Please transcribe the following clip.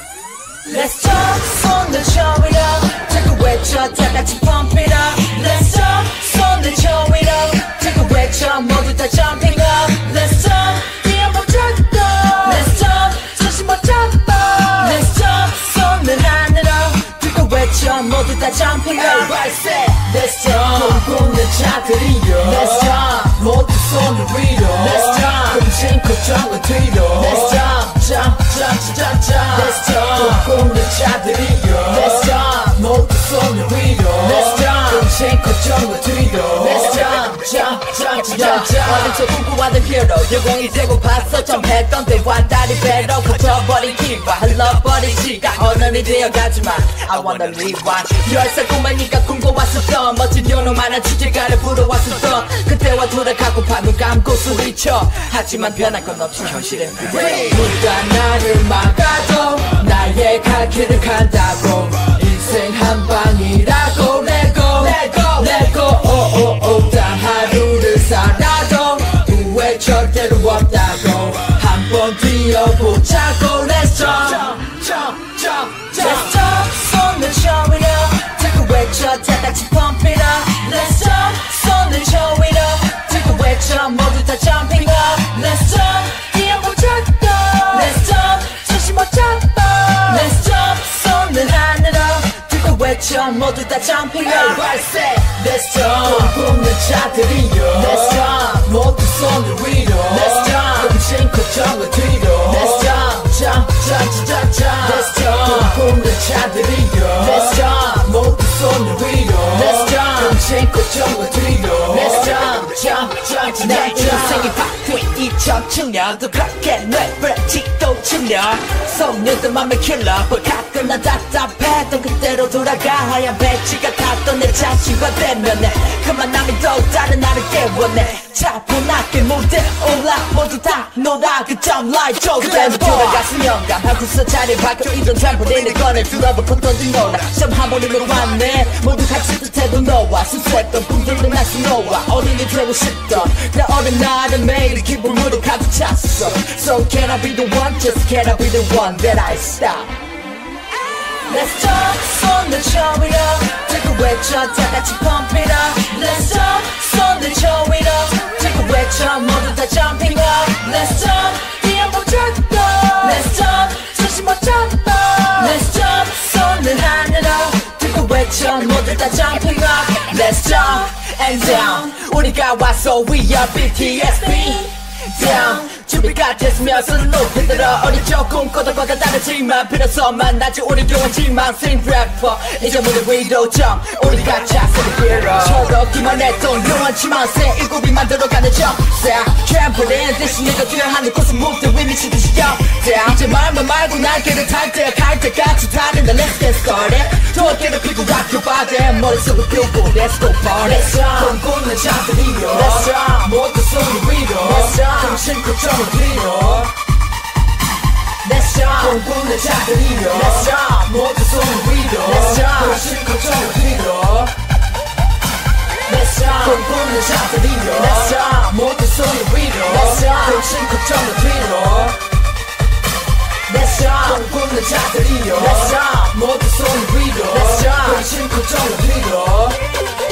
Let's talk 손을 쳐 위로 자꾸 외쳐 다 같이 pump it up Let's talk 손을 쳐 위로 자꾸 외쳐 모두 다 jumping up Let's talk 뛰어보자 Let's talk 정신 못 잡아 Let's talk 손을 하늘로 들고 외쳐 모두 다 jumping up Everybody say Let's talk 꿈꾸는 자들이여 Let's talk 모두 손을 위로 Let's talk 금신 걱정은 뒤로 Let's talk jump jump jump jump Let's talk 꿈꾸는 자들이여 Let's talk 모두 손을 위로 Let's talk 금신 걱정은 뒤로 Let's jump jump jump jump jump 어린 척 꿈꾸하던 hero 영광이 되고 봤어 점했던 때와 다리 배로 커져버린 기바 흘러버리지가 언어는 되어가지만 I wanna rewind 10살 꼬마니까 꿈꿔 왔었던 멋진 요놈만한 주제가를 불어왔었던 그때와 돌아가고파 눈 감고 소리쳐 하지만 변할 건 없지 현실에 누가 나를 막아도 나의 갈 길을 간다고 인생 한 방이라고 Let go Let go Let go oh, oh, oh. 단 하루를 살아도 후회 절대로 없다고 한번 뛰어보자고 Let's jump jump jump Let's jump 손을 쳐 위로 자꾸 외쳐 다 같이 pump it up Let's jump 손을 쳐 위로 자꾸 외쳐 모두 다 jumping up Let's jump 뛰어보자 Let's jump 정신 못 잡아 Let's jump 손을 하늘로 들고 외쳐 모두 다 jumping up Everybody say Let's jump 꿈꾸는 자들이여 Let's jump 모두 손을 위로 Let's jump 금신 걱정을 뒤로 Let's jump jump jump jump jump Let's jump 꿈꾸는 자들이여 Let's jump 모두 손을 위로 Let's jump 금신 걱정을 뒤로 Let's jump jump jump jump 내 인생이 바뀐 2007년도 그렇게 뇌를 지도 7년 소년들 맘에 킬러 가끔 난 답답했던 그때로 돌아가 하얀 배지가 탔던 내 자신과 대면에 그만남이 또 다른 나를 깨워내 차분하게 무대 올라 모두 다 놀아 그 점 라이 줘 그대로 돌아갔으면 영감 하고서 자리 바뀌어 이런 잘못되는 꺼내 둘러보고 던져놓아 좀 하모니로 왔네 모두 같이 뜻해도 너와 순수했던 꿈들은 다시 너와 어린이 되고 싶던 내 어린 날은 매일 기쁨으로 가득 찼어 So can I be the one just can I be the one that I stop Let's talk 손을 쳐 위로 자꾸 외쳐 다 같이 pump it up Let's talk 손을 쳐 위로 자꾸 외쳐 모두 다 jumping up Let's jump 뛰어보자 Let's jump 정신 못 잡아 Let's jump 손을 하늘로 들고 외쳐 모두 다 jumping up Let's jump and down 우리가 왔어 we are BTS down 준비가 됐으면 손을 높이 들어 어린 적 꿈꿔도 거다 다르지만 비로소 만나지 우리 교원 지망생 래퍼 이제 무대 위로 점 우리가 자세를 빌어 철없기만 했던 용한 지망생 일곱이 만들어가는 점사 트램폴린 대신 내가 뛰어 하는 곳은 무대 위 미치듯이 down 이제 말만 말고 날개를 탈 때 갈 때까지 달린다 Let's get started 더 어깨를 펴고 rock your body 머릿속을 피우고 Let's go party Let's jump 꿈꾸는 자들이여 Let's jump 모두 손을 위로 Let's jump 정신 걱정을 뒤로 Let's jump 꿈꾸는 자들이여 Let's jump 모두 손을 위로 Let's jump 정신 걱정을 뒤로 Let's jump 꿈꾸는 자들이여 Let's jump 모두 손을 위로 Let's jump 정신 걱정을 뒤로 Let's jump 꿈꾸는 자들이여 Let's jump 모두 손을 위로 Let's jump 정신 걱정을 뒤로